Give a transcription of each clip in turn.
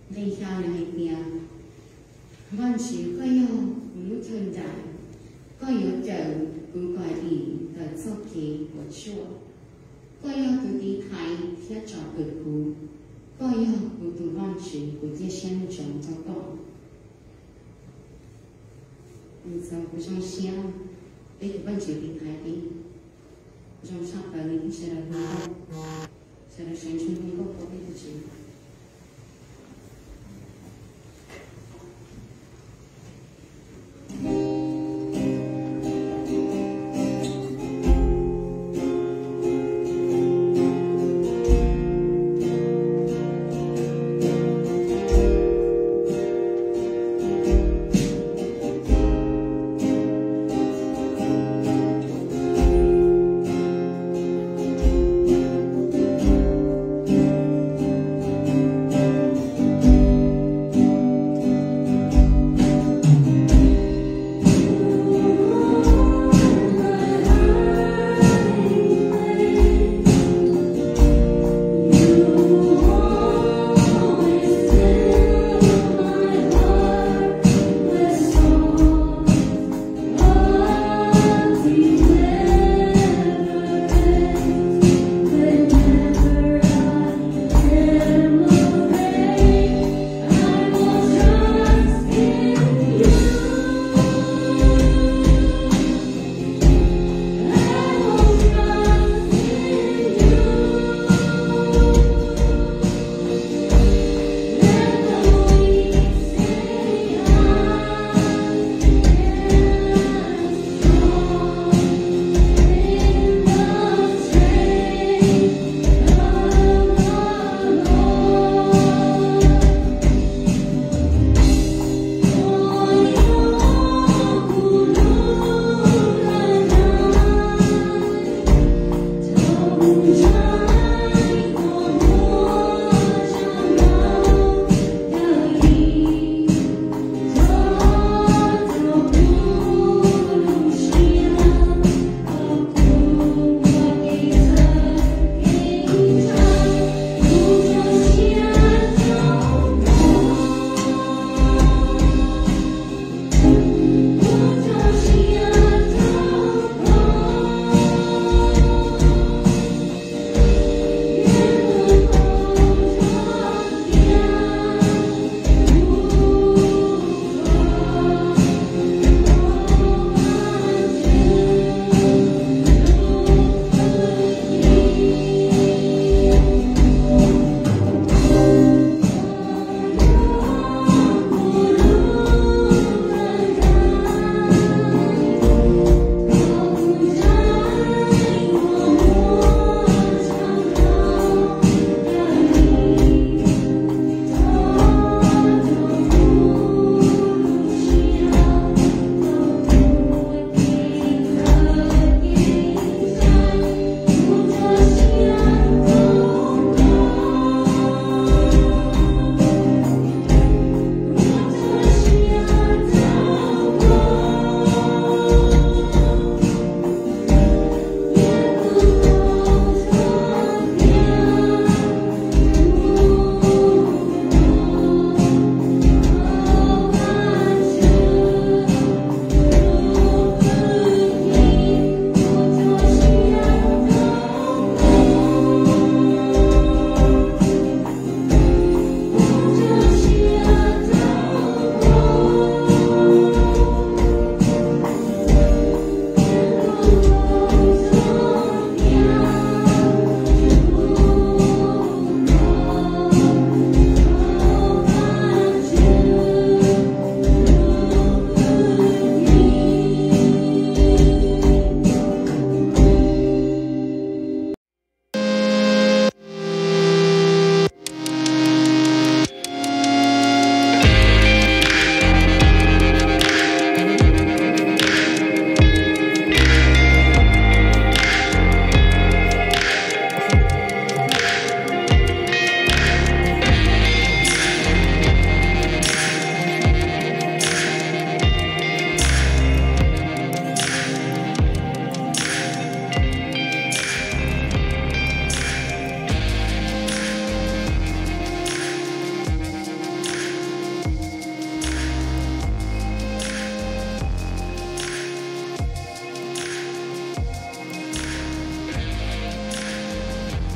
你下来边，万事各样无存在，各有走不怪异的作给我说，各有不敌台贴着不哭，各有不读万事不接先中的讲。就不上香，你不问就离开的，不上上班你是来工，是来宣传工作不会不行。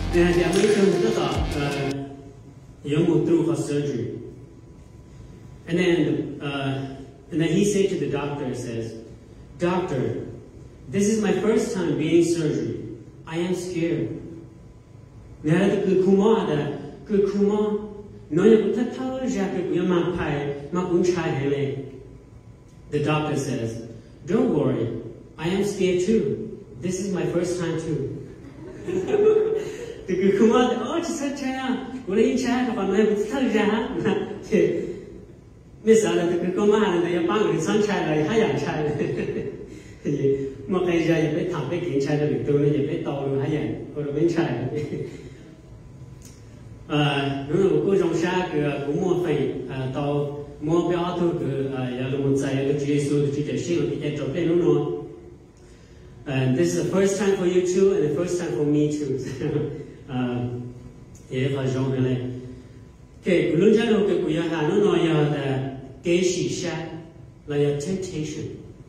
And the American young through her surgery. And then he said to the doctor, says, "Doctor, this is my first time being surgery. I am scared." The doctor says, "Don't worry, I am scared too. This is my first time too." Một cái giờ phải thằng phải kiểm tra được tôi nó phải to luôn hay vậy, tôi đâu biết sai. Nếu mà cô trong xa cũng mua phải tàu mua béo thôi giờ là một giây là chỉ số chỉ để xin được cái chỗ cái nó. And this is the first time for you too, and the first time for me too. Thế là giống như này. Cái luôn cho nó cái của nó nói là cái sự sai là temptation.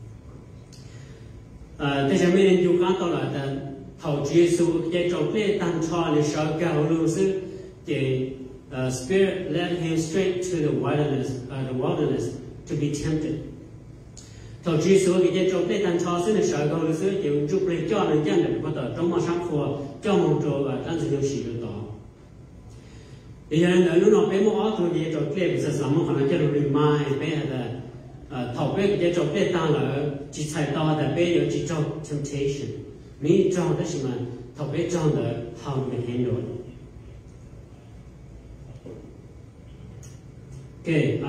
Thế cho nên chúng ta là thầu Giêsu cái trong cái tăng cho để sau cao luôn sự cái Spirit led him straight to the wilderness to be tempted. Thầu Giêsu cái trong cái tăng cho sự để sau cao luôn sự cái chụp lấy cho nên chân để có thể trong mà sáng phù cho mong cho và tăng sự nhiều sự đó. Thì giờ này lúc nào bé mua thôi cái trong cái bây giờ sắm một khả năng cho nó mai bé là thầu bé cái trong cái tăng là chỉ sai to là bé有chỉ trong temptation, mình trong đó là thầu bé trong là how to handle. Okay,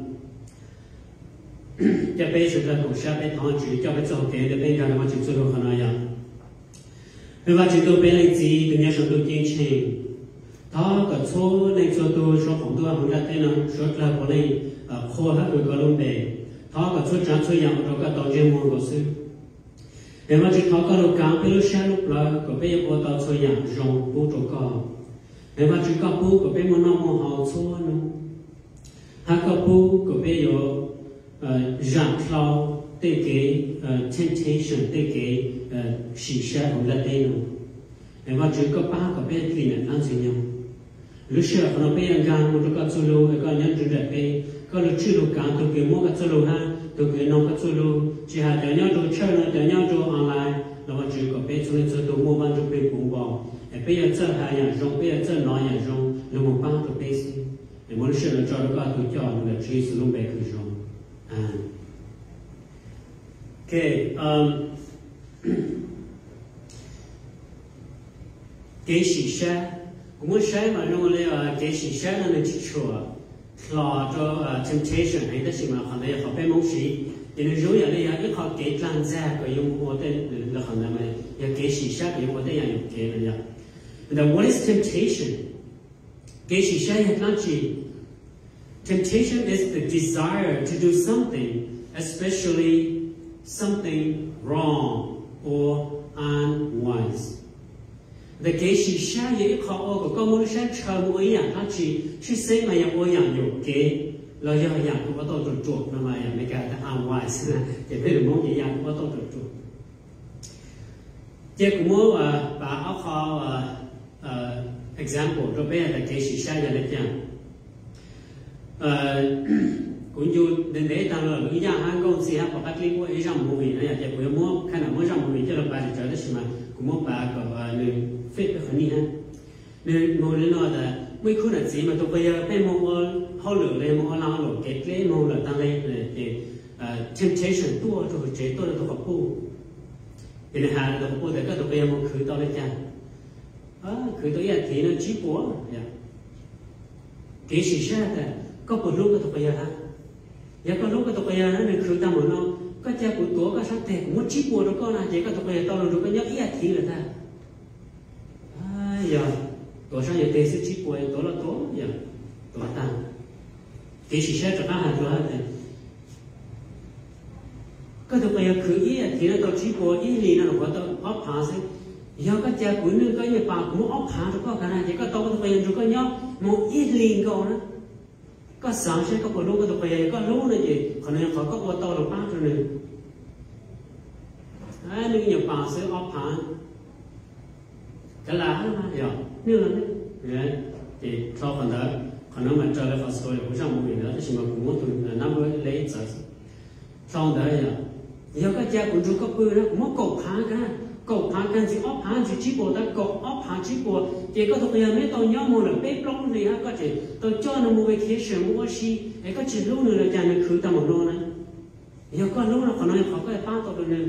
cho bé sự là cũng sẽ bé thằng chỉ cho bé trong cái để bé cái mà chỉ做được khả năng. Nếu mà chỉ tôi bé lên gì, tự nhiên số tôi kiên trì, đó cái số lên số tôi sốของtôi không là tên là số là của này khoa hết rồi có luôn bề. Thọ cả chút trắng chút yang rồi cả tàu trên mòn của sư. Em mà chỉ thọ cả lúc cám bây lúc sáng lúc là có bây giờ có tàu chút yang rong bù trâu cò. Em mà chỉ có bù có bây giờ nó mò hào chút nữa. Hà có bù có bây giờ giảm thao tới cái temptation tới cái sự sai của là tên nữa. Em mà chỉ có ba có bây giờ thì là ăn gì nhau. Lúc sáng nó bây giờ gan một cái chút lâu cái nhân chủ đề bây có lúc chưa lúc cả tôi kêu mua cái số lô ha tôi kêu nông cái số lô chỉ hà để nhau tôi chơi nó để nhau tôi online là mà chỉ có bé cho nên tôi mua bán cho bé cũng bỏ bây giờ chơi hai nhà rong bây giờ chơi nói nhà rong là một bán cho bé gì để mỗi lần là cho nó có tôi cho nó là chỉ sử dụng bé cứ rong cái sự sai cũng muốn sai mà nó là cái sự sai là chỉ chùa lo cho temptation hay đó là họ này họ phải mong gì thì nó dối ở đây ít họ kể lan ra của yung hồ tên là họ làm này ya kể sự sát của yung hồ tên ya yung kể này ya. Now what is temptation? Kể sự sát là làm gì? Temptation is the desire to do something, especially something wrong or unwise. The case she share ye ko o ko mo sha cha mo ya ta chi say ma ya o ya yo ke lo ya ya ko to to na ma ya me ka ta unwise na ke pe mo ye ya ko to to je ko mo ba a kho example to be the case she share ya le chang cũng như đến đấy ta là lý do hàng công ty học các lý của ấy rằng một vị này là chỉ có khả năng mỗi rằng một vị cho là bài trở đó mà cũng một bà có người phết cái phần này nên một lần nói là mấy khu này gì mà tôi bây giờ bên một họ lựa lên một lao lựa cái lấy một là tăng lên là cái temptation tua rồi chế tôi là tôi học bu thì là hà tôi học bu thì các tôi bây giờ một khử to lên cha khử tôi giờ thì nó chỉ của cái sự sai là có một lúc tôi bây giờ ha giờ có lúc tôi bây giờ nó nên khử ta một nó có cha của tổ có sát tệ cũng một chiếc bùa đó con à chỉ có tôi bây giờ to rồi có nhớ ý thì là ta giờ tổ sang giờ tệ sẽ chiếc bùa tổ là tổ giờ tổ ta cái sự sai cho nó hàng rồi thế có tôi bây giờ khử ý thì nó tổ chiếc bùa ý gì nó có tôi ốp phá sẽ giờ có cha của nữ có như bà cũng ốp phá rồi có khả năng chỉ có tôi bây giờ rồi có nhớ một ít liền câu đó có sáng sẽ có một lúc tôi về có lúc này gì còn nên phải có một tàu được bán rồi này nên nhiều bà sẽ ốp phá cái lá nó mà nếu là đấy thì sau phần đó còn nó mà trở lại phát sôi cũng trong một ngày nữa thì mà cũng muốn tụi năm mới lấy giờ sau đó giờ các cha cũng chú các bữa đó cũng muốn cầu phá cái gì ốp phá gì chỉ bộ ta cầu ốp phá chỉ bộ chỉ có thuộc mấy tàu nhau một là bếp lông gì ha có chỉ tàu cho nó một cái thiết sử một cái gì ấy có chỉ lúc nữa là cha nó khử ta một lô này giờ có lúc nào còn nói họ có ba tàu nữa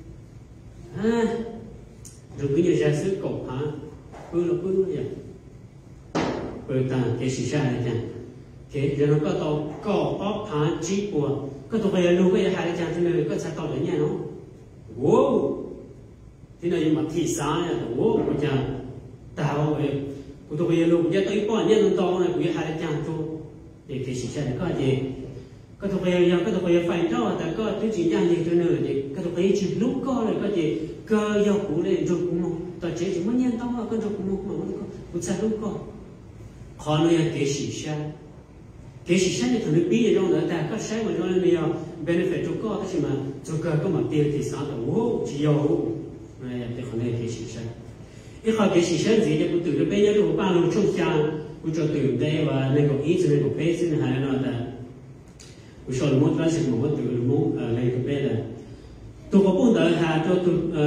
rồi bây giờ ra sức cầu phá bữa vậy bữa ta cái sự sai này chẳng cái rồi nó có tàu cầu ốp phá chỉ bộ có thuộc bây giờ lúc bây giờ hai cha thế này có sao tàu đến nhà nó wow thế này mà thị xã này wow của cha tao ấy của tôi bây giờ lúc giờ tới bao nhiêu tàu này của hai cha cho để cái sự sai này có gì có thuộc bây giờ phải đóแต่ก็ทุกสิ่งอย่างนี้ตัวนึงก็thuộc bây giờ chỉ lúc có rồi có gì cơ yêu của này rồi cũng mộtตัวchế chỉ mới nhân tao mà con rồi cũng một mà cũng sai lúc có khó nói cái sự sai này thường bị trong đó ta có sai mà trong này benefit cho có thế mà cho có mà tiền thì sao đó wow chỉ yêu này thì khó nói cái sự sai cái khó cái sự sai gì thì cũng từ bây giờ tôi bảo luôn trong nhà cũng cho từ đây và nên có ý cho nên có base nên hay nó là我说了，我当时我对我那个别的，都个不得还都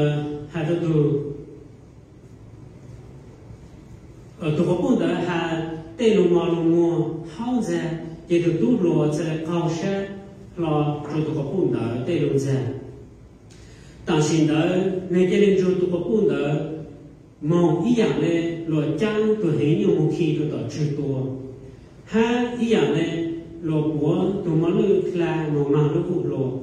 都个不得还对路马好在，也都都落在高山，了就都个不得对路在，但是呢，那个人就都个不得，梦一样的落江都很有目的就到知多，还一样的。lô của tụi nó lưu là một mảng lưu phụ lô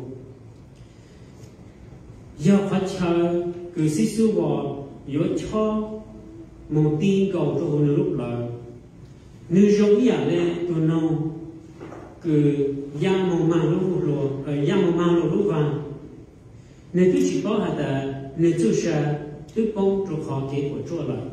do phát chờ cứ xí xu bỏ yếu cho một tin cầu cho hồn lúc lại nếu giống như vậy tụi nó cứ giang một mảng lưu phụ lô giang một mảng lưu vàng nên tôi chỉ có hạt là nên tôi sẽ tôi bông cho họ kế của chỗ lại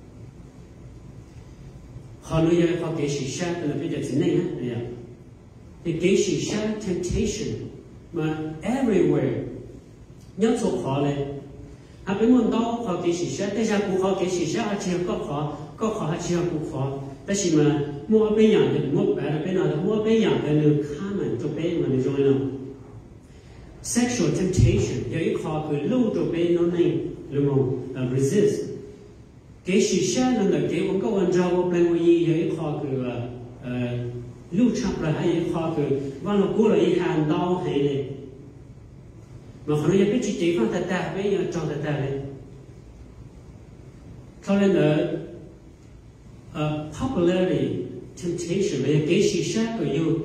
họ nói về họ kế sĩ sát là bây giờ thế này á thì cái sự sai temptation mà everywhere nhớ số khó này bên môn đó họ cái sự sai tại sao cũng họ cái sự sai chỉ có khó chỉ cũng khó tại sao mà mua bên nhà thì mua bên nào mua bên nhà thì được khá mà cho bên mà được rồi nào sexual temptation giờ ít khó cứ lâu cho bên nó này đúng không resist cái sự sai là cái ông có quan trọng bên ngoài giờ ít khó cứ lưu chấp là hay khó cứ văn là cố là ý hàng đau hay này mà họ nói biết chỉ phát ta bây giờ cho ta này cho nên là popularity temptation là cái sự sát của yêu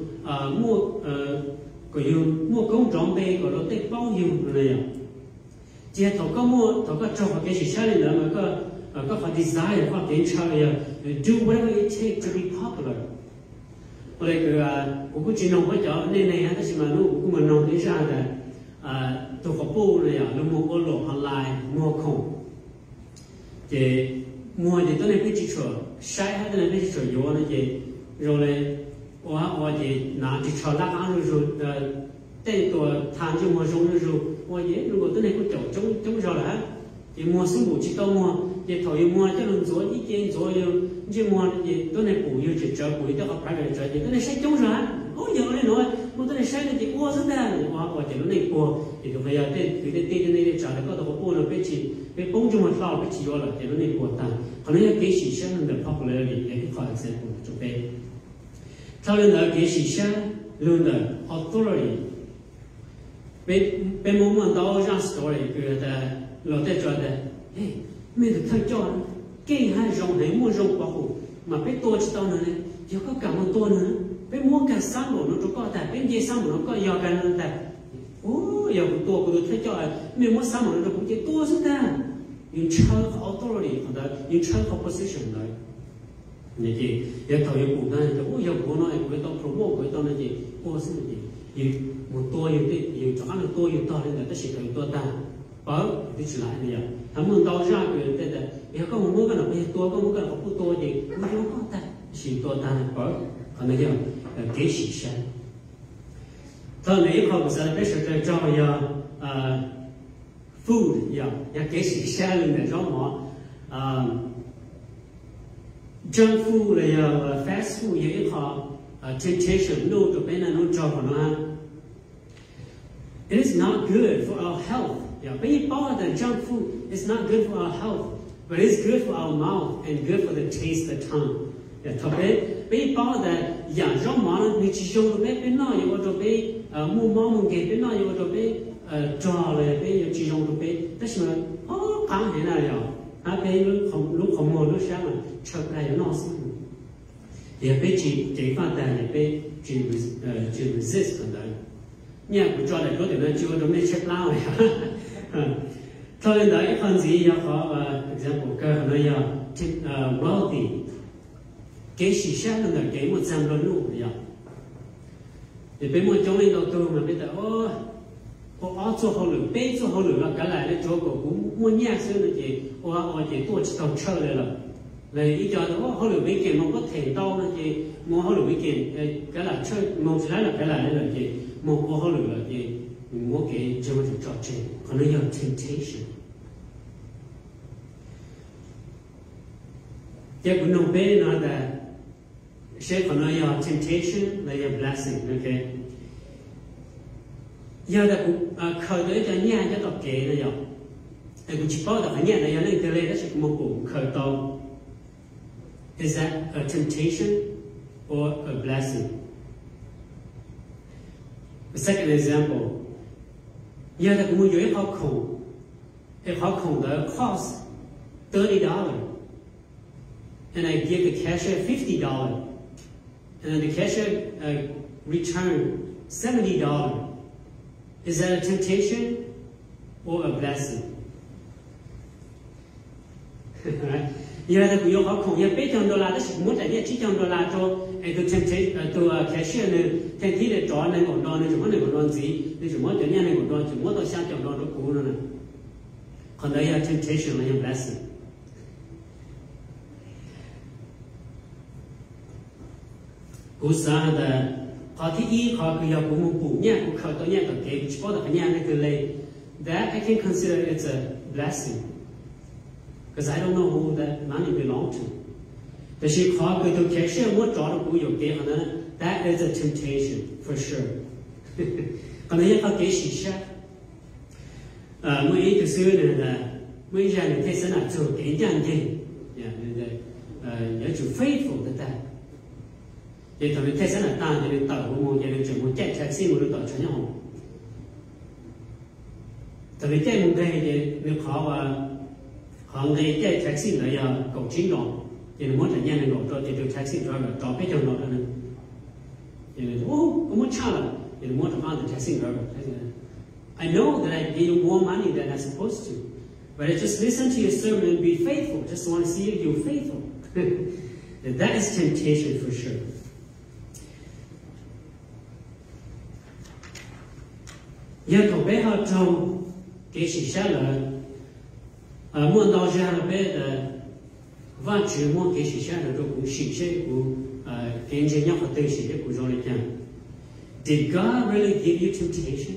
mua công trọng bề của nó tích bao nhiêu này chỉ thầu có cho cái sự sát này là mà có phải desire có đến cho do whatever it takes to be popular rồi cái cũng chỉ nông với chỗ nên này hay là mà lúc cũng mình nông thấy ra là tôi có bu này nó mua có lộ online mua không thì mua thì tôi này biết chỉ sửa sai hay là biết chỉ sửa vô này gì rồi này hoặc thì nào chỉ sửa lắc ăn rồi tên tôi tham cho mua giống rồi hoặc gì如果tôi này có chỗ chống rồi là thì mua số bộ chỉ tao mua thì thổi mua cho nó rồi ý kiến rồi chứ mua thì tôi này bù yêu chỉ chờ bù cho học phải chờ thì tôi này sai chống rồi ôi giờ này nói tôi này sai thì qua rất là hoặc thì nó này qua thì tôi bây giờ tên này trả lại có tôi qua nó biết chỉ biết bông cho một phao biết chỉ rồi thì nó này qua ta còn nếu cái gì sai nó được popularity cái khó là sẽ của chúng ta sau đó là cái gì sai luôn là authority bên môn mà đó ra story cái là lo tới cho đấy mình được thay cho cái hai rong này mua rong bảo hộ mà biết tôi chỉ tao này giờ có cả một tôi nữa biết mua cả sáng đồ nó cho có tại bên gì sáng đồ nó có giờ cả nữa tại giờ tôi cũng thay cho mình mua sáng đồ nó cũng chỉ tôi rất là in charge of authority hoặc là in charge of position đấy như vậy giờ thầu giờ cũng này giờ cũng nói của tao promote của tao là gì position gì một tôi yêu cho anh tôi yêu tao nên là tất cả tôi ta bảo đi chỉ lại bây giờ thằng mình tao ra cái đây là giờ có một mối cái nào bây giờ tôi có một cái nào không tôi gì cũng không có ta chỉ tôi ta bảo còn bây giờ cái gì sai thôi này không sẽ biết sự cho giờ food giờ cái gì sai là rõ mỏ junk food là fast food vậy họ temptation no tụi bé nó cho vào nó ăn. It is not good for our health. Yeah, bây giờ the junk food is not good for our health, but it is good for our mouth and good for the taste, the tongue. Yeah, tụi bé bây giờ là dạng rau món mình chỉ dùng tụi bé nó như tụi bé mua món mua cái nó như tụi bé trò là bây giờ chỉ dùng tụi bé, tất nhiên là càng thế nào vậy? Bây lúc không mua lúc sáng mà chợt lại nó xong. Thì bây chỉ phát đạt thì bây chỉ resist còn đấy. Nhà của cho lại có thể là chưa có mấy check lao này. Cho nên đấy phần gì có example cơ nó wealthy cái sự sát là cái 100 đô luôn vậy. Thì bây giờ trong này đầu tư mà bây giờ ở chỗ họ lựa bây chỗ họ lựa là cái lại để chỗ cũng muốn nhạc xưa là gì ở chỉ tôi chỉ tàu chơi đây là ý cho nó họ lựa mấy kiện mà có thể đau là gì mà họ lựa mấy kiện cái là chơi một cái là cái lại là gì một họ lựa là gì một cái cho nó trò chơi còn nó là temptation. Cái của nó bé nó là sẽ còn nó là temptation là blessing, okay. Giờ là cũng khởi tới cho nhà cho tập kế này rồi, cũng chỉ bảo là nhà này lên cái này đó sẽ một cuộc khởi đầu. Is that a temptation or a blessing? The second example, giờ là cũng muốn dưới học khủng đó cost $30, and I give the cashier $50, and the cashier return $70. Is that a temptation or a blessing? Right? Giờ là quý ông học khủng, giờ $800 đó chỉ muốn trả $700 cho tôi cashier này, thành thị để cho này còn đo này, chúng nó này còn đo gì, này chúng nó cho nhà này còn đo, chúng nó tôi sang chọn đo nó cũ nữa này. Còn đây là temptation là blessing. Cú sa là họ thì ý họ cứ học cũng muốn nhá cũng khởi tới nhá còn cái chỉ có được nhá này cứ lấy that I can consider it's a blessing because I don't know who that money belong to.แต่ชีขอคือตัวแค่เชื่อว่าจอดกูอยู่เกี่ยวนั้น that is a temptation for sure. còn nếuเขาเกี่ยวสิใช่เมื่ออีกซื้อเนี่ยนะเมื่ออย่างที่สนับสนุนเกี่ยวอย่างที่อย่าจุด faithful แต่ thì thằng thế sản là ta thì được tàu của một nhà được chuyển một chạy taxi một được tàu cho nhau thằng chạy một đây thì được họ đây chạy taxi là giờ cầu chính rồi thì nó muốn là nhà này nộp rồi thì được taxi rồi là cho biết trong đó nữa thì có muốn trả là thì nó muốn là mang được taxi rồi I know that I gave you more money than I'm supposed to, but I just listen to your sermon and be faithful. Just want to see if you're faithful. That is temptation for sure. Giờ cậu bé họ trồng cái gì sao là muốn đào ra là bé là và chỉ muốn cái gì sao là rồi cũng xịt sẽ của cái gì nhóc từ xịt của rồi đấy. Did God really give you temptation?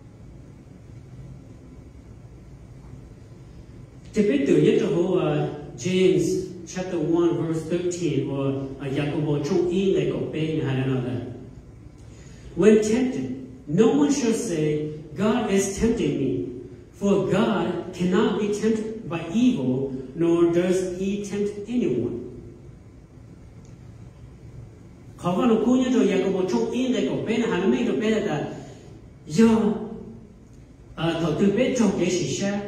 Thì biết từ nhất trong James chapter 1 verse 13 or Jacobo trong ý này cậu bé như hay nào đó. When tempted, no one shall say, God is tempting me, for God cannot be tempted by evil, nor does he tempt anyone. Họ có một câu nhớ rồi, giờ có một chút in đây của bé là hàng mấy rồi bé là do thầu từ bé trong cái gì sao?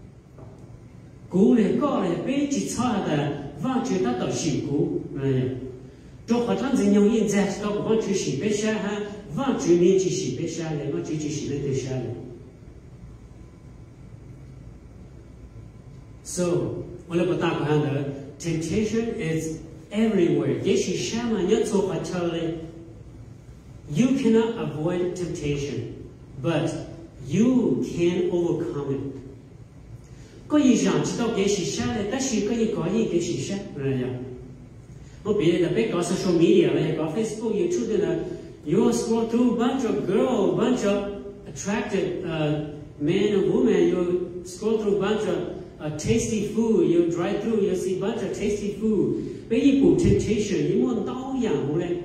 Cú này có là bé chỉ cho là vang chuyện ta tạo sự cú này. Cho họ tham dự nhau yên ra, có một vang chuyện sự bé sao ha? Vang chuyện này chỉ sự bé sao này, vang chuyện chỉ sự này sao này. So, wala pa ta ko handa, temptation is everywhere. Yeshi shama nyatso patale. You cannot avoid temptation, but you can overcome it. Có gì rằng chỉ tao yeshi shama, ta chỉ có gì yeshi shama này à? Một bây giờ bé có social media này, có Facebook, YouTube này, you scroll through bunch of girls, bunch of attractive men and women, you scroll through a bunch of tasty food, you drive through, you see a bunch of tasty food. Bây giờ cụ temptation, you muốn đau dạng hổ lên.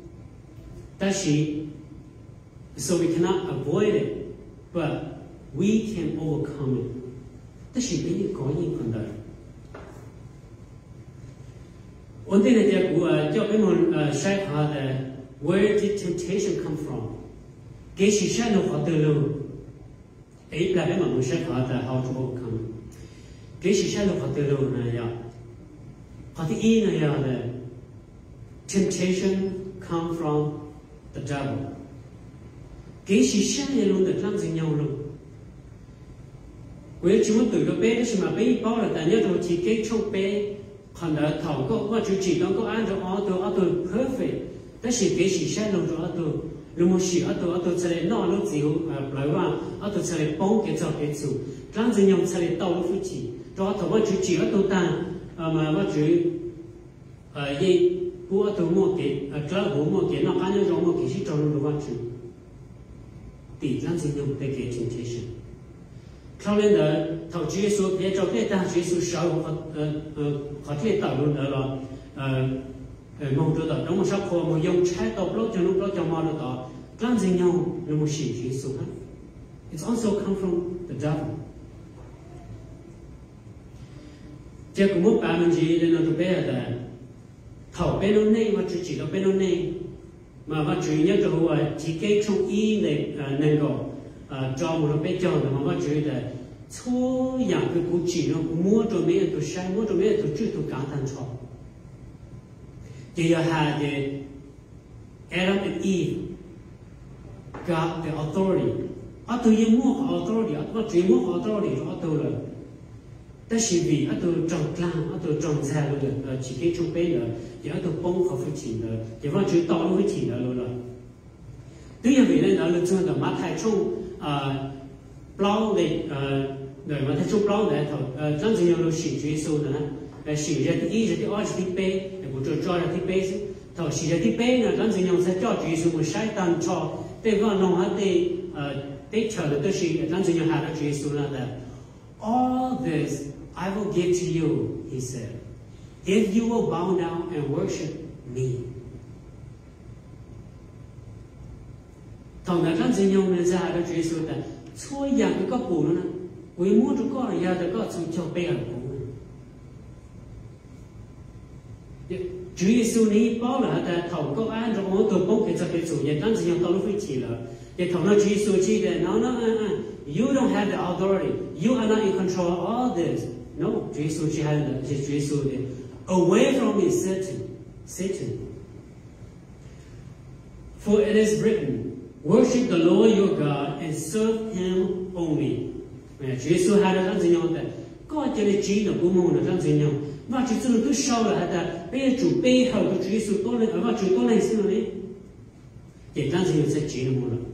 So we cannot avoid it, but we can overcome it. Đó là bây giờ có những phần đời. One thing that cho cái môn sai họ là where did temptation come from? Cái sự sai nó họ từ lâu. Ấy là cái môn sai họ là how to overcome. Cái sự sai nó họ từ lâu này ya. Họ thì ý này là temptation come from the devil. Cái sự sai này luôn được làm gì nhau luôn. Với chúng tôi từ bé đó mà bé bao là tại nhớ tôi chỉ cái trong bé còn đã thầu có chú chỉ đó có ăn cho auto perfect. Đó là cái sự sai luôn cho auto. Lúc mà sự auto sẽ nó lúc gì lại vào auto sẽ bông cái cho cái số. Làm gì nhau sẽ tàu lúc phải chỉ. Cho auto mà chú chỉ auto ta mà chú vậy bố auto mua cái cho bố mua cái nó cá nhân giống mua cái gì cho nó vào chú. Thì làm gì nhau để cái temptation. Cho nên là thầu Chúa Giêsu để cho cái ta Chúa Giêsu sau họ thể tạo luôn đó là mong cho đó trong một số khổ một dùng trái tộc lối cho lúc đó cho mò đó làm gì nhau là một sự Chúa Giêsu hết. It's also come from the devil. Chỉ có một bạn mình chỉ lên nó bé là thầu bé nó này mà chỉ đó bé nó này mà chủ nhớ cho họ chỉ cái trong ý này nên có cho một bé cho mà chủ là số dạng cái cụ chỉ nó mua cho mấy tôi sai mua cho mấy tôi chưa tôi cảm thấy cho thì là the Adam and Eve got the authority. Tôi yêu mua authority, tôi chỉ mua authority cho tôi là đó là vì tôi trồng lan, tôi trồng ra luôn là chỉ cái trong bé nữa, thì tôi bông không phải chỉ nữa, thì vẫn chỉ to nó phải chỉ nữa luôn là. Tuy nhiên vì nên là chúng ta mắt thấy trong bao này người mà thấy trong bao này thôi, chẳng chỉ là sử dụng số nữa, sử dụng thì ý thì ở thì bé, để bố cho ra thì bé, thôi sử dụng thì bé là chẳng chỉ là sẽ cho sử dụng một sai tàn cho, để vào nông hết để chờ được cái gì, chẳng chỉ là hạt sử dụng là all this I will give to you, he said, if you will bow down and worship me. Thằng đã làm gì nhau nên ra đó Chúa Giêsu ta xôi dạng cái có bù nữa, vì muốn cho con là ra được có sự cho bé ở bù. Chúa Giêsu này bảo là ta thầu có ăn rồi ông tôi bốc cái cho cái chủ nhà làm gì nhau tao lúc phải chỉ là, để thầu nó Chúa Giêsu chỉ để nó you don't have the authority, you are not in control of all this. No, Chúa Giêsu chỉ hay là Chúa Giêsu để away from me, Satan. For it is written, worship the Lord your God and serve Him only. Chúa Giêsu hay là làm gì nhau ta? Có cho nên chỉ là của môn là làm gì nhau? Mà Chúa Giêsu cứ sau là ta bây giờ chủ bê hậu của Chúa Giêsu tôi lên ở vào Chúa tôi lên xin rồi đấy. Để làm gì nhau sẽ chỉ là môn rồi.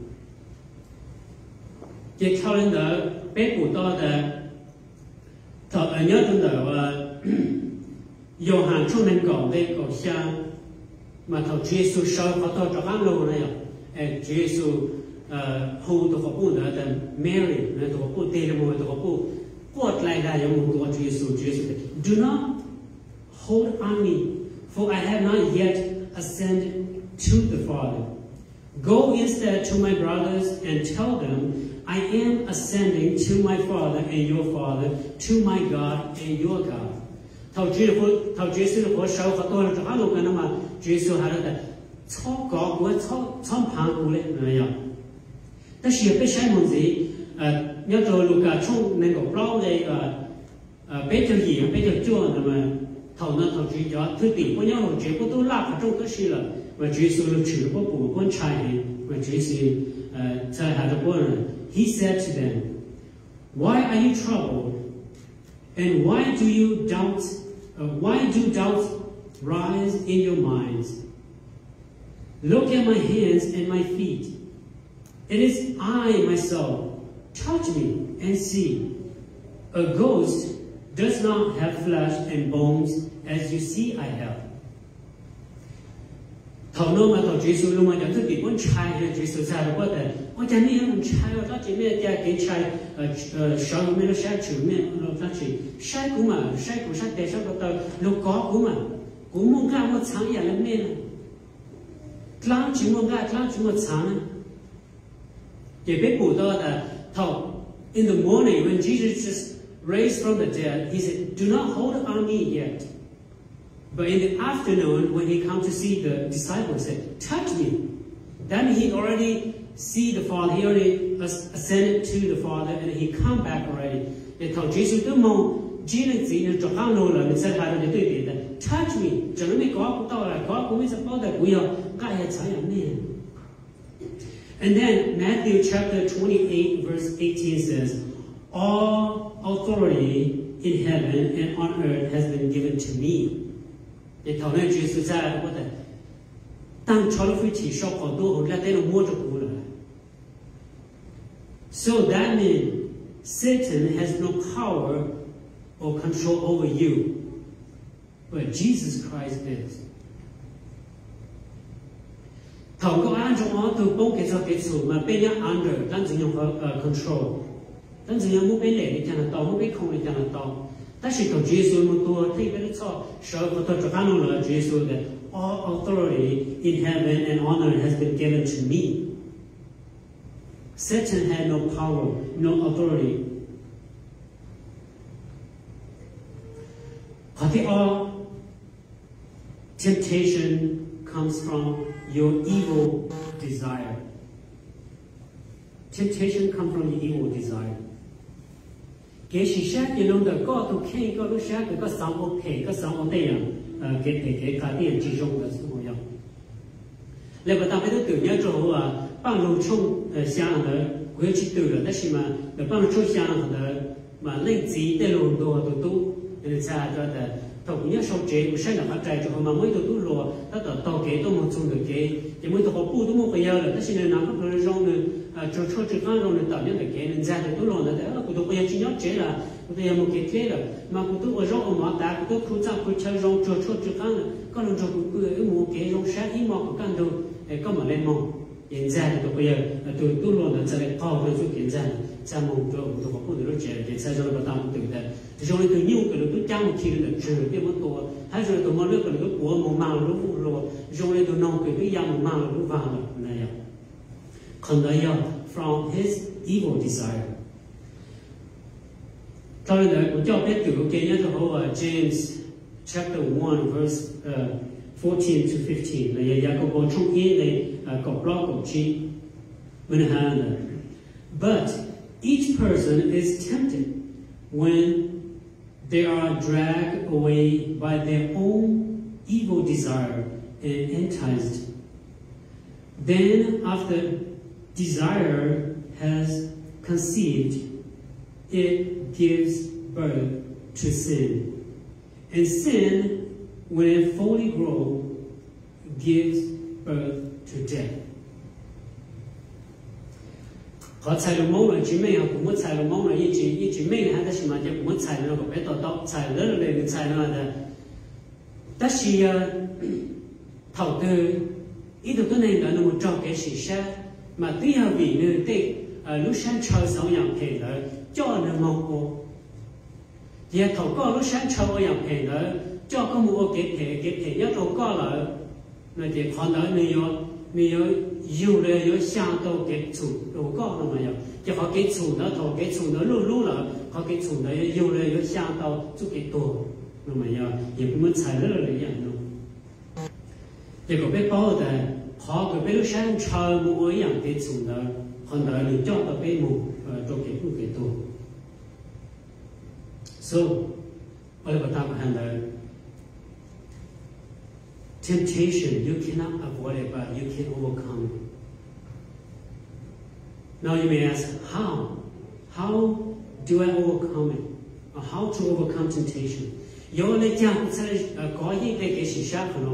Để theo lên đó bé của tôi là thọ nhớ trong đó Giô Hàn trong nên cầu đây cầu xa mà thọ Chúa Giêsu sau có tôi cho ăn lâu này Chúa Giêsu hầu tôi có buồn ở đây Mary tôi có buồn tê là tôi có buồn quật lại là giống một Chúa Giêsu do not hold on me for I have not yet ascended to the Father. Go instead to my brothers and tell them I am ascending to my Father and your Father, to my God and your God. Thầu Chúa Giêsu có sau có tôi là cho ăn cái mà Chúa Giêsu hay là cho có của cho phang của lên này ạ. Tất nhiên biết sai món gì nhớ rồi lúc cả trong nên có bao này biết cho gì biết cho chua mà thầu Chúa cho thứ tỷ có nhau rồi chuyện của tôi làm ở trong cái gì là và Chúa Giêsu là chủ của bộ con trai này và Chúa Giêsu trai hay là con He said to them, why are you troubled? And why do you doubt? Why do doubts rise in your minds? Look at my hands and my feet. It is I myself. Touch me and see. A ghost does not have flesh and bones as you see I have. thầu nó mà thầu Giêsu luôn mà nhận thức bị muốn trai hay Giêsu ra được quá đấy, ôi cha mẹ muốn trai rồi đó chỉ mẹ cha cái trai sau mẹ nó sai chữ mẹ nó phát triển sai cũng mà để sao có tờ lúc có cũng muốn ra một sáng giờ lên mẹ làm chỉ muốn ra làm chỉ một sáng để biết bù đó là thầu in the morning when Jesus just raised from the dead, he said, "Do not hold on me yet." But in the afternoon, when he came to see the disciples, he said, "Touch me." Then he already see the Father. He already ascended to the Father, and he come back already. Để thầu Jesus cứ mong chỉ là gì cho con nô là mình sẽ phải để tôi biết touch me. Cho nên mình có cũng tao là có cũng mình sẽ có được quý họ cái hệ trái ảnh này. And then Matthew chapter 28 verse 18 says, "All authority in heaven and on earth has been given to me." Để thầu này Jesus ra là có thể tăng cho nó phải chỉ số còn多hơn là để nó mua cho cụ rồi. So that means Satan has no power or control over you, but Jesus Christ is. Thầu có ai trong đó từ bông cái số mà bên nhà under đang dùng control, đang dùng một bên lệ để cho nó to, một bên không để cho nó to. Ta chỉ cầu Jesus một tua thì cái đó sợ có tôi cho các nó là Jesus that all authority in heaven and on earth has been given to me. Satan had no power, no authority. But all temptation comes from your evil desire. Temptation comes from your evil desire. Cái sự sát thì nó được có tụ khen có lúc sát thì có sống ok có sống ok à cái cá tiền chỉ dùng là số nhiều. Lấy vào tao phải tự nhớ cho bằng lùng chung sang là quên chỉ tự là đấy mà được bằng chung sang là mà lên gì để lùng đồ tụ nên ra cho là tao cũng nhớ sau chế cũng sẽ là phát triển cho mà mới tụ lùa tất cả tao kế tôi một chung được cái mới tao có bu tôi một cái giờ là đấy nên nó có thể rong nữa cho chỉ có rong được tạo nên được cái nên ra thì tụ lùa là đấy cũng tôi bây giờ chỉ nhớ chế là tôi một cái thế là mà cũng tôi rong ở mà ta cũng tôi khu trang khu chơi rong cho chỉ có lần cho cũng một cái rong sát ít mà cũng cần đâu để có mà lên mong hiện ra thì tôi bây giờ tôi tụ lùa là sẽ lại cao hơn chút hiện ra cha mong cho tôi có cũng được chế để sai rồi bắt đầu tự đấy rồi từ nhiều cái tôi trang một khi được trừ cái mất tôi hay rồi tôi mới được cái tôi của một màu lúc rồi rồi tôi nông cái dòng một màu lúc vào này còn đây from his evil desire. Cho nên là cũng cho biết từ cái nhớ cho họ James chapter 1 verse 14 to 15 là giờ có bộ trong kia này có blog của chị mình hàng là but each person is tempted when they are dragged away by their own evil desire and enticed. Then after desire has conceived, it gives birth to sin. And sin, when it fully grows, gives birth to death. Họ xài đồ mông là chỉ mình họ cũng muốn xài đồ mông là như chỉ mình hay là chỉ mà cũng muốn xài nó có bé tọt xài lớn lên mình xài nó là tất chỉ thầu tư ý tưởng cái này là một trò cái sự sát mà tí hợp vì nơi tệ lúc sáng chơi sốngอย่างthể là cho nó mong cô thì thầu có lúc sáng chơiอย่างthể là cho có một cái thể nhất thầu có là nơi thì còn ở nơi yêuเลย有想到给主有讲了没有？就好给主呢，头给主呢路了，好给主呢有了有想到就给多，那么要也不能踩了了一样咯。这个被包的，好个被路上超模一样给主呢，很多人叫到被模做给不给多。So， 我来把它们看到。Temptation, you cannot avoid it, but you can overcome it. Now you may ask, how? How do I overcome it? Or how to overcome temptation? Yo le jang sẽ có những cái sự sát của nó.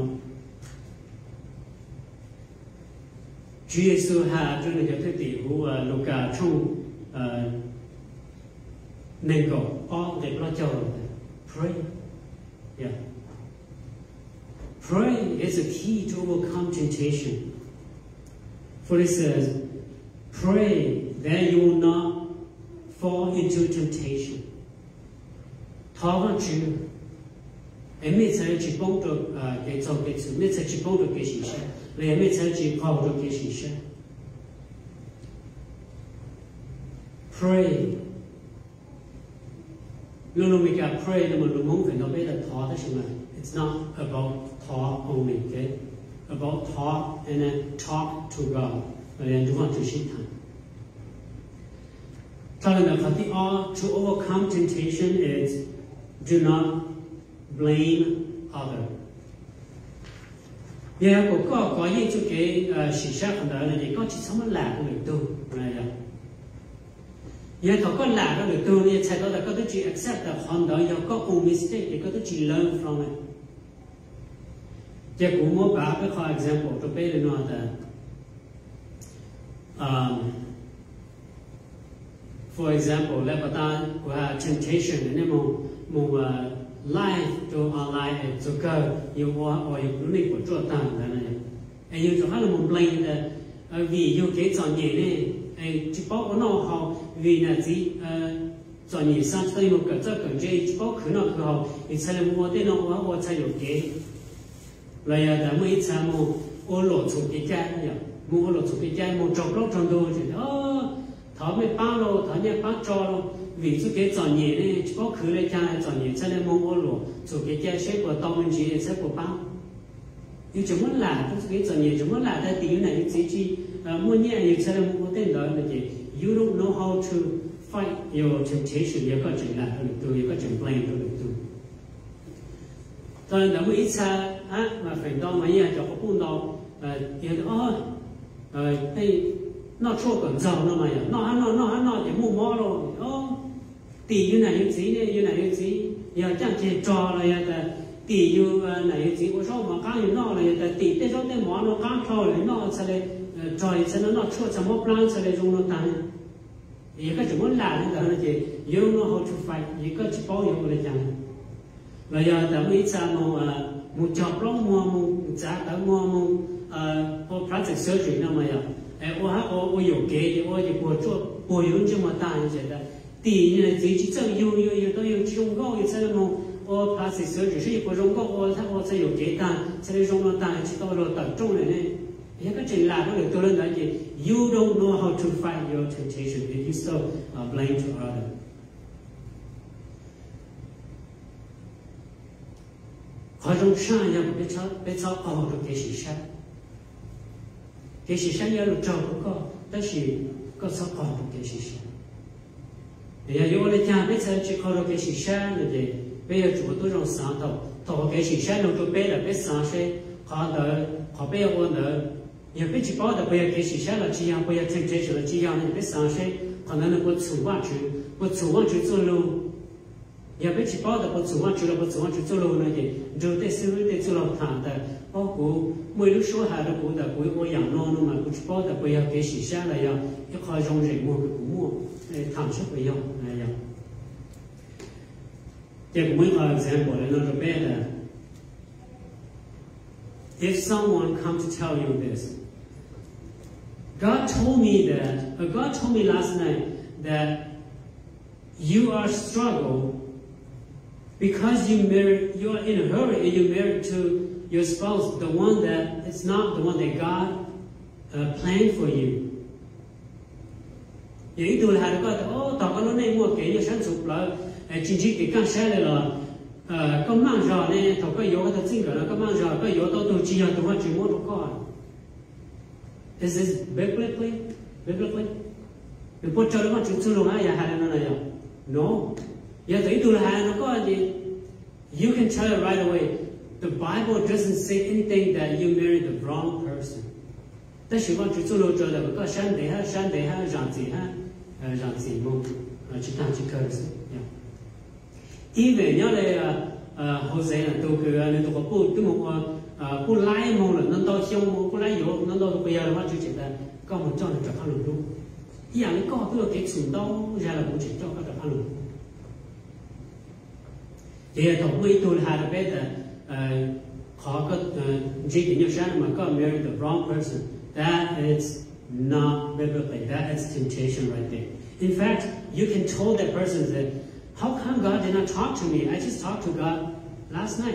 Chúa Giêsu ha cho nên cho thế tỷ của Luca trong nên có để lo cho pray, yeah. Pray is a key to overcome temptation. For it says, pray that you will not fall into temptation. Thọ văn chữ, em mới sẽ chỉ bông được cái trong cái sự, mới sẽ chỉ bông được cái sự sẽ, rồi em mới sẽ chỉ khâu được cái sự sẽ. Pray. Luôn luôn mình cả pray nhưng mà luôn muốn phải nói về là thọ đó chứ mà. It's not about thought only, okay? About thought and then talk to God. And you want to see time. To overcome temptation is do not blame other. Yeah, có những cái sự sát phần đó là gì? Có chỉ sống là của người tu, này vậy. Yeah, có là của người tu này, thay đó là có thể chỉ accept the hoàn đó, có mistake thì có thể chỉ learn from it. Giờ cũng muốn bảo cái for example, tôi biết là for example, là ta có temptation nên một life to our life to go, you or you need của chỗ ta là này, anh yêu cho là một blame là vì yêu cái chọn nhẹ này, anh chỉ bảo nó họ vì là gì chọn nhẹ sang tới một cái chỗ cần chỉ bảo cứ nó cứ họ, thì sẽ là một cái nó họ sẽ yêu cái là đã mấy cha một ô lộ chủ cái cha này, một ô lộ chủ cái cha một chọc lóc trong đồ thì thọ mấy bao lô thọ nhẹ bao cho lô vì chủ cái chọn nhẹ này chỉ có khử lại cha chọn nhẹ cho nên một ô lộ chủ cái cha sẽ của tông mình chỉ sẽ của bao nhưng chúng muốn là cái chọn nhẹ chúng muốn là tại tiếng này chỉ muốn nhẹ như sẽ là một tên đó là gì you don't know how to fight your temptation you có chuyện là được you có chuyện blame được tu rồi đã mấy cha mà phải đo mấy giờ cho có buồn đau thì đây nó chua cẩn giàu nó mà nó để mua mò rồi tỷ như này như gì giờ chẳng chỉ trò là tỷ như này như gì có số mà cá như nó là tỷ tới số tới mỏ nó cá trò là nó sẽ là trò sẽ nó chua sẽ một plan sẽ là dùng nó tan thì cái chuyện muốn làm là gì you don't know how to fight you có chỉ bảo you là chẳng bây giờ đã mấy cha một chọc lắm một giá cả một plastic surgery nào mà ô有给我就过做不用这么大一些的，第一呢，自己正有都有中高有才能我 plastic surgery 是一个中高我才有给单，才能中了单去到了等重人呢，一个真拉不了多人了解 ，you don't know how to fight your temptation, you still blame to other. 好种善呀，别操高的给谁善。cái sự sáng giá được trâu cũng có, đó có sao còn được cái sự sáng. Bây giờ yêu lấy cha biết sao chỉ có được cái sự sáng là gì? Bây giờ chủ tôi trong sáng thọ cái sự sáng trong tôi biết là biết sáng sẽ họ bây giờ ôn đỡ, giờ biết chỉ bảo được bây giờ cái sự sáng là chỉ yang bây giờ thành chế là chỉ yang nên biết sáng sẽ còn nó có chủ quan chữ做路. Giờ biết chỉ bảo được có chủ quan chữ做路là gì? Rồi để xử lý để做路thẳng的. Cô mỗi lúc số hai đó cũng đã cuối ô养nó mà cũng chỉ bảo là bây giờ cái sự sáng là giờ cái khai trong rừng mua cũng mua tham sức bây giờ này giờ thì cũng mới nói example là nó cho bé là if someone comes to tell you this God told me last night that you are struggle because you are in a hurry and you married to your spouse, the one that it's not the one that God planned for you. Vậy tôi là có tao có nó này mua cái như sản xuất là chính trị cái căn sai là có mang ra này tao có yếu cái tính là có mang ra có yếu tao chỉ là tao chỉ mua được con. Is this biblically? Được bắt cho nó chúng luôn á, hay là nó này no. Giờ thấy tôi là nó có gì? You can tell it right away. The Bible doesn't say anything that you married the wrong person. Ta chỉ có chữ lô cho là có sáng để ha rằng gì mong chỉ ta chỉ cần sự. Even nhớ là hồi giờ là tôi cứ nên tôi có bu lái mong là nó to xong bu lái yếu nó to bây giờ là chú chỉ ta có một cho là trở thành luôn đúng. Ý là có tôi cái sự đó ra là cũng chỉ cho các trở thành luôn. Thì tổng mấy tôi là hai bé là marry the wrong person. That is not biblically. That is temptation right there. In fact, you can tell that person that, how come God did not talk to me? I just talked to God last night.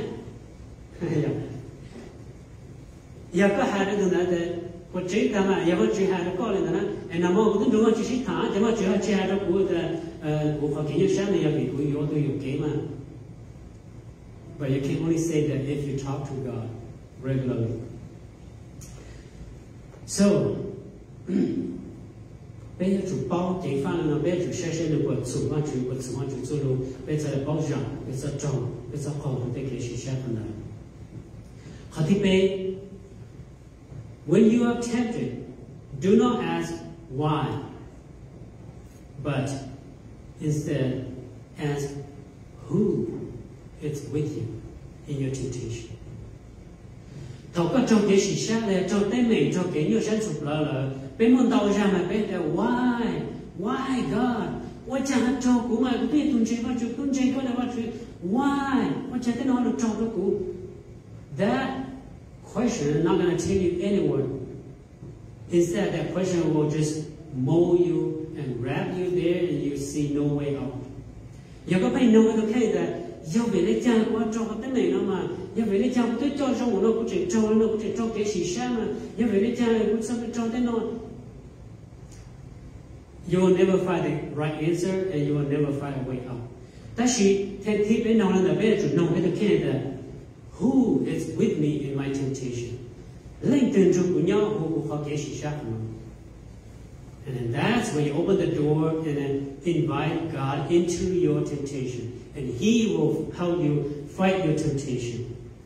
And I'm all going to do you but you can only say that if you talk to God regularly. So, bây giờ chủ bao chỉ pha là bây giờ sẽ được vượt xuống quan chủ做路bây giờ là bao rằng bây giờ trồng bây giờ còn không thể kể sự sẽ phần này. Họ thì bây when you are tempted, do not ask why, but instead ask who is with you in your temptation. Thầu có trong cái sự sẽ là trong tay mình trong cái nhiều sáng sụp lỡ bên môn tàu ra mà bên là why God, why chẳng cho của mà cũng biết tuân chế vào chụp tuân chế có là vào chụp why chẳng cái nó được cho đó của that question is not going to take you anywhere. Instead, that question will just mold you and wrap you there, and you see no way out. You có phải nói okay that do về lấy cha qua cho cái này nó mà do về lấy cha tôi cho trong nó cũng chỉ cho cái gì sao mà do về lấy cha cũng sao cho cái nó. You will never find the right answer, and you will never find a way out. That she can keep it on the bed to know that who is with me in my temptation. And then that's when you open the door and then invite God into your temptation. And He will help you fight your temptation.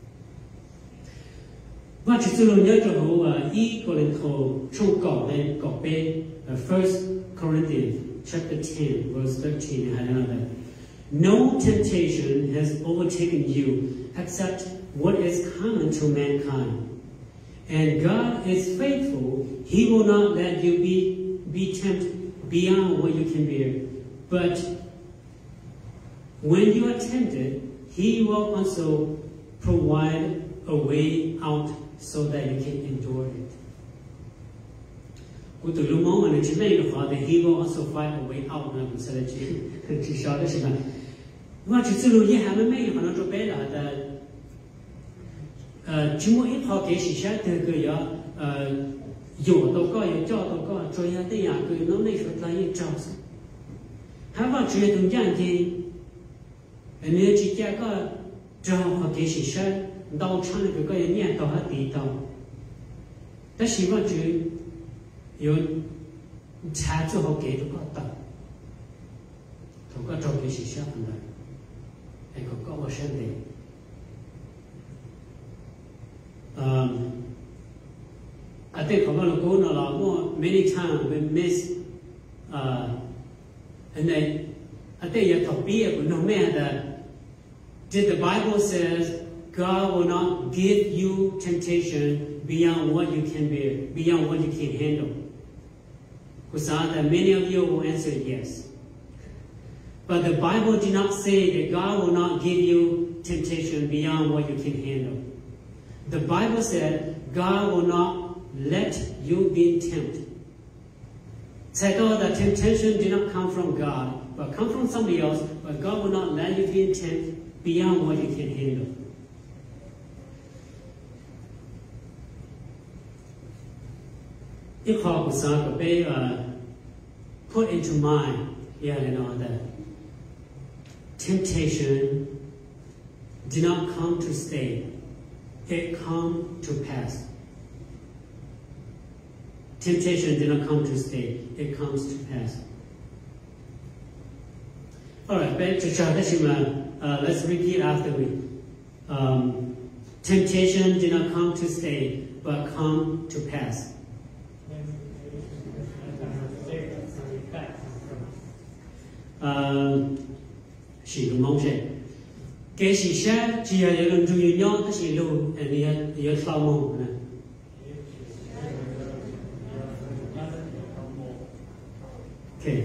Và chỉ số nhớ cho hữu ý của lên thổ trong cỏ lên cỏ bê 1 Corinthians chapter 10 verse 13 hay là no temptation has overtaken you except what is common to mankind. And God is faithful. He will not let you be tempted beyond what you can bear. But when you are tempted, He will also provide a way out so that you can endure it. Từ lúc mà mình chỉ biết được that He will also find a way out. Nó cũng sẽ là chỉ sao đó là. Và chỉ số như hai mấy họ nói cho bé là chúng mỗi ít họ kể sự sáng từ cái đó dù đâu có dù cho đâu có cho nhà tới nhà cái nó này phải là như trâu hai vợ chuyện từng dạng gì nếu chỉ cha có trâu họ kể sự sáng đâu chăng cái cái nhà tàu hết tí tàu tất nhiên vợ chuyện有查最后给都搞到，头个照片是相同的，那个高我身的。I think many times we miss, and then I think you have to be no matter. Did the Bible says God will not give you temptation beyond what you can bear, beyond what you can handle? Because many of you will answer yes. But the Bible did not say that God will not give you temptation beyond what you can handle. The Bible said God will not let you be tempted. Said, oh, the temptation did not come from God, but come from somebody else, but God will not let you be tempted beyond what you can handle. If put into mind, that temptation did not come to stay. It come to pass. Temptation did not come to stay. It comes to pass. All right, back to Chadashima. Let's repeat after me. Temptation did not come to stay, but come to pass. She do mong sẽ cái gì sẽ chỉ là những trung yếu nhỏ cái gì luôn anh ấy sao mong nè. Okay,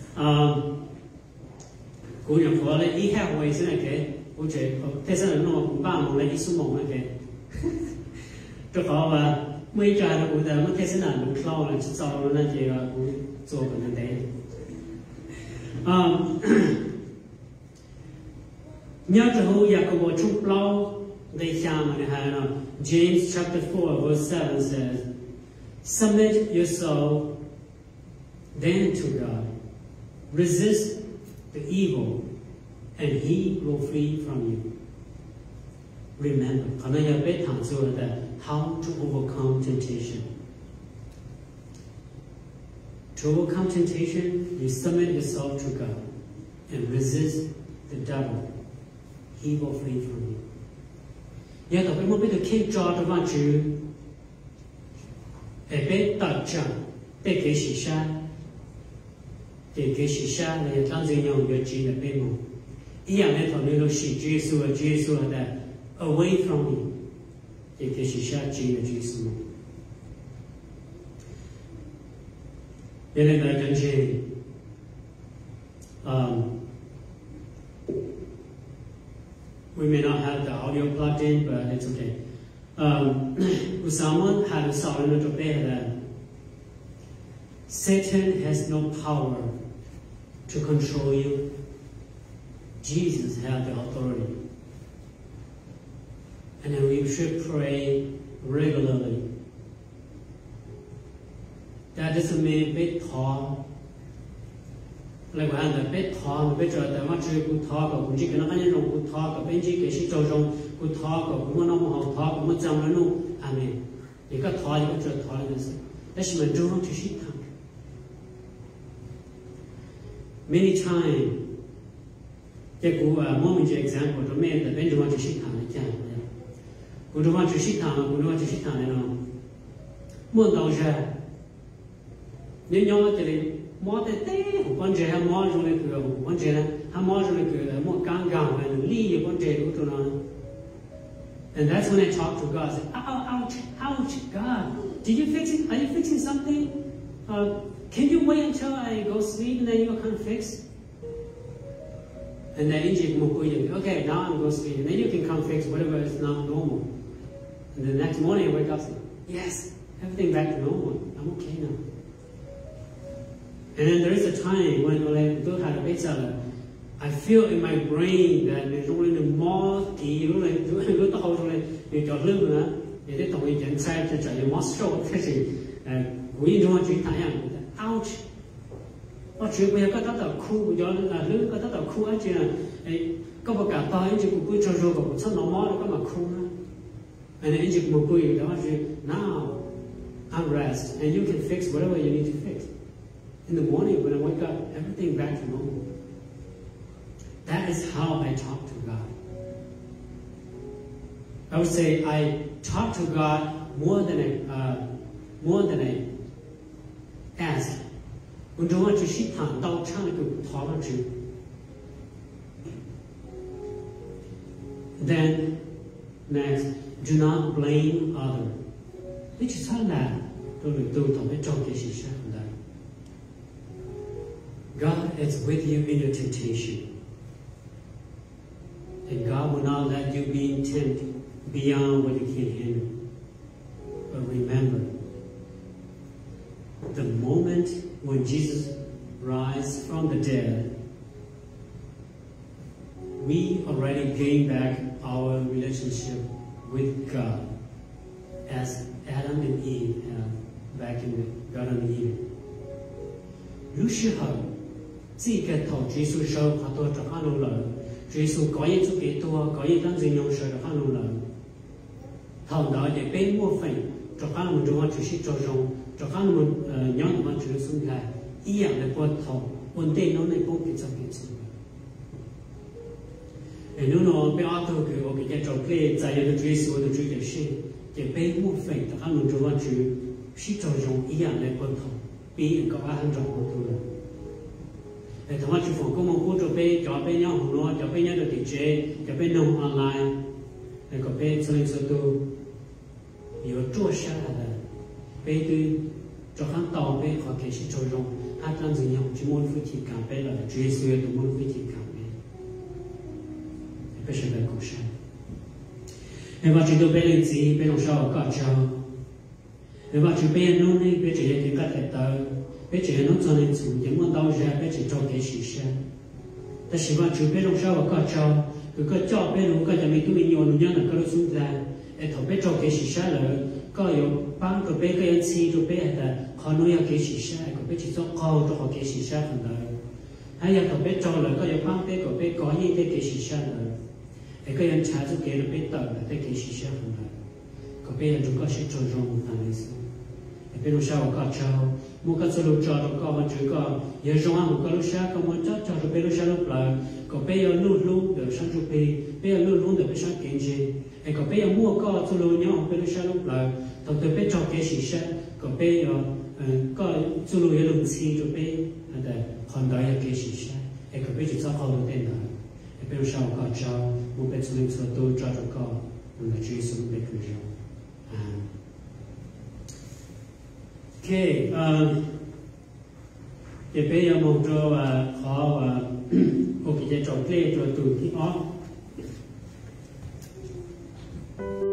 cố nhận phở lại ý khác vậy thế này cái, cố chế thế sao nó cũng ba mong lại ý số mong này cái. cho họ và mấy trà nó cũng là mất thế nào đúng lâu là chỉ sau nó chỉ là cũng做可能đấy nhớ cho hữu ya có một chút lâu để xem mà này là James chapter 4 verse 7 says submit yourself then to God resist the evil and he will flee from you. Remember, how to overcome temptation. To overcome temptation, you submit yourself to God and resist the devil. He will flee from you. Nhớ tập một biết được khi cho cho văn chữ, để biết tập trận, để cái sự sai, để cái sự sai là những gì nhau việc chỉ là bên một. Ý rằng này thằng nó chỉ Giêsu là away from me. Để cái sự sai chỉ là Giêsu. Nên là cái gì? We may not have the audio plugged in, but it's okay. Someone had a song in the that Satan has no power to control you. Jesus has the authority. And then we should pray regularly. That doesn't mean bit tall. Like we have the bit tall, bit the much good talk, we can only know good talk, Benji, Kishito, good talk, woman of talk, Mozamano. I mean, you got tall, you got your tallness. That's my do to sheet. Many times, take a moment example to make the Benjamin to sheet time again. We don't want to sheet time, we don't want to sheet time. Mondoja. Nếu nhau thì mò tới té, con trẻ ham mò rồi cười, con trẻ ham mò rồi cười, mò căng gạo hay ly con trẻ đúng rồi. And that's when I talk to God. I say, ouch, ouch, God, did you fix it? Are you fixing something? Can you wait until I go sleep and then you can fix? And then okay, now I'm going to sleep, and then you can come fix whatever is not normal. And the next morning I wake up and say, yes, everything back to normal. I'm okay now. And then there is a time when I do have a pizza, I feel in my brain that there's only more key, lúc đó hồi rồi thì cho lưng nữa, thì cái tổng ý sai cho chạy mất sâu cái gì, quý trong chuyện thái hàng, ouch, chuyện bây giờ có tất cả khu, do là lưng có tất cả khu ấy chứ là, có một cả tay chỉ cũng cho rồi cũng sắp nó mót có mà khu nữa, and then chỉ một quý đó là now I'm rest and you can fix whatever you need to fix. In the morning when I wake up, everything back to normal. That is how I talk to God. I would say I talk to God more than I ask. When I want to sit down, talk to you. Then next, do not blame others. This is how that God is with you in your temptation. And God will not let you be tempted beyond what you can handle. But remember, the moment when Jesus rise from the dead, we already gained back our relationship with God as Adam and Eve have back in the Garden of Eden. 有时候，这个头耶稣手他都做看路了，耶稣改嘢做幾多，改嘢當成用手做看路了，頭腦也被莫非，做看路做我就是做中，做看路讓我們做鬆開，一樣的骨頭，穩定攞嚟幫佢做嘅事。然後呢，俾阿頭佢我嘅做嘅，在一個耶穌的主嘅事，也被莫非，做看路做我就是做中一樣的骨頭，比人個阿很重好多了。同埋廚房公務工作俾咗俾nhau hùng nó cho俾nhau được địa chế cho俾nông online để có俾cho nên số tu nhiều chua xa là俾tu cho khán tàu俾họ kể sự trôi rong hát làm gì nhau chỉ muốn phi cảm bé là truy suy tụ muốn phi cảm bé bây giờ là cuộc sống Vì vậy chúng tôi biết lên gì biết làm sao có cho. Vì vậy chúng biết nó này biết chỉ cái cách để tới biết chỉ nó cho nên chủ những món đau ra biết chỉ cho cái sự sáng. Ta chỉ vậy chúng biết làm sao có cho cứ có cho biết lúc cái mình cứ mình nhiều nữa là có lúc xuống ra để thầu biết cho cái sự sáng là có nhiều bán có biết cái anh si rồi biết là họ nói cái sự sáng có biết chỉ cho câu cho họ cái sự sáng phần đời. Hay là thầu biết cho là có nhiều bán biết có những cái sự sáng là để cái anh trả cho cái nó biết tờ là cái sự sáng phần đời. Có biết là chúng có sẽ cho rong thằng ấy để biết lúc sau có cho mua cái số lúc cho nó có mà chỉ có giờ rong ăn một cái lúc sau có mà cho rồi biết lúc sau lúc là có biết là luôn được sáng chục biết là luôn được biết sáng kiến gì để có biết là mua có số lúc nhau biết lúc sau lúc là thằng tôi biết cho cái sự sáng có biết là có số lúc luôn xí rồi biết là còn đó là cái sự sáng để có biết chỉ cho họ được tên nào để biết lúc sau có cho mua cái số lúc sau tôi cho nó có là chỉ số biết cái gì Okay, để bây giờ một chỗ khó và ok, trò chơi trò tụi thì ó.